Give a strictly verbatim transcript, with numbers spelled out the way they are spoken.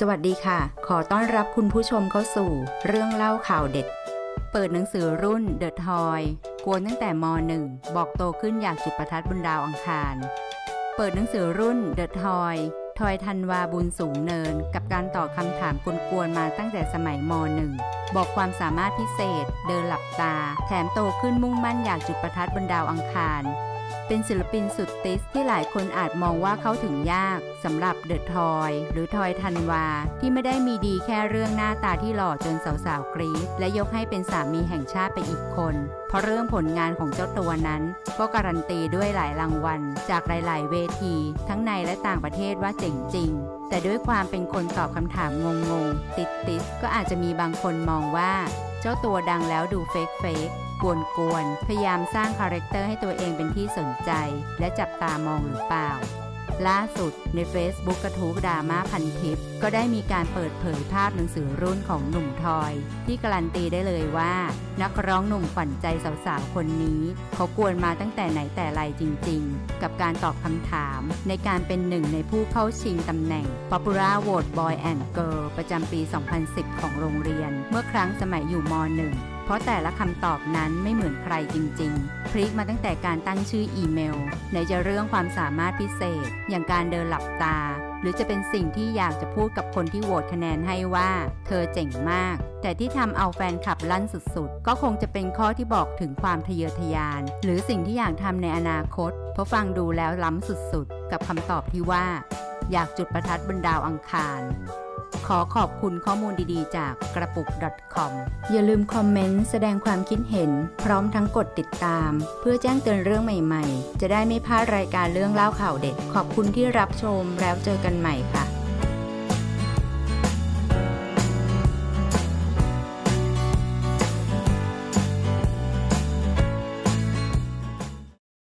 สวัสดีค่ะขอต้อนรับคุณผู้ชมเข้าสู่เรื่องเล่าข่าวเด็ดเปิดหนังสือรุ่น The Toy กวนตั้งแต่ม หนึ่ง บอกโตขึ้นอยากจุดประทัดบนดาวอังคารเปิดหนังสือรุ่น The Toy ทอยธันวาบุญสูงเนินกับการตอบคำถามกวนๆมาตั้งแต่สมัยม หนึ่ง บอกความสามารถพิเศษเดินหลับตาแถมโตขึ้นมุ่งมั่นอยากจุดประทัดบนดาวอังคารเป็นศิลปินสุดติสที่หลายคนอาจมองว่าเข้าถึงยากสำหรับเดอะทอยหรือทอยธันวาที่ไม่ได้มีดีแค่เรื่องหน้าตาที่หล่อจนสาวๆกรี๊ดและยกให้เป็นสามีแห่งชาติไปอีกคนเพราะเรื่องผลงานของเจ้าตัวนั้นก็การันตีด้วยหลายรางวัลจากหลายๆเวทีทั้งในและต่างประเทศว่าเจ๋งจริงแต่ด้วยความเป็นคนตอบคำถามงงๆติดๆก็อาจจะมีบางคนมองว่าเจ้าตัวดังแล้วดูเฟกเฟกกวนๆพยายามสร้างคาแรคเตอร์ให้ตัวเองเป็นที่สนใจและจับตามองหรือเปล่าล่าสุดใน Facebook กระทู้ดราม่าพันทิปก็ได้มีการเปิดเผยภาพหนังสือรุ่นของหนุ่มทอยที่การันตีได้เลยว่านักร้องหนุ่มขวัญใจสาวๆคนนี้เขากวนมาตั้งแต่ไหนแต่ไรจริงๆกับการตอบคำถามในการเป็นหนึ่งในผู้เข้าชิงตำแหน่ง Popular Vote Boy and Girl ประจำปี สองพันสิบ ของโรงเรียนเมื่อครั้งสมัยอยู่ม หนึ่งเพราะแต่ละคำตอบนั้นไม่เหมือนใครจริงๆพลิกมาตั้งแต่การตั้งชื่ออีเมลไหนจะเรื่องความสามารถพิเศษอย่างการเดินหลับตาหรือจะเป็นสิ่งที่อยากจะพูดกับคนที่โหวตคะแนนให้ว่าเธอเจ๋งมากแต่ที่ทำเอาแฟนคลับลั่นสุดๆก็คงจะเป็นข้อที่บอกถึงความทะเยอทะยานหรือสิ่งที่อยากทำในอนาคตเพราะฟังดูแล้วล้ำสุดๆกับคำตอบที่ว่าอยากจุดประทัดบนดาวอังคารขอขอบคุณข้อมูลดีๆจากกระปุก .com อย่าลืมคอมเมนต์แสดงความคิดเห็นพร้อมทั้งกดติดตามเพื่อแจ้งเตือนเรื่องใหม่ๆจะได้ไม่พลาดรายการเรื่องเล่าข่าวเด็ดขอบคุณที่รับชมแล้วเจอกันใหม่ค่ะ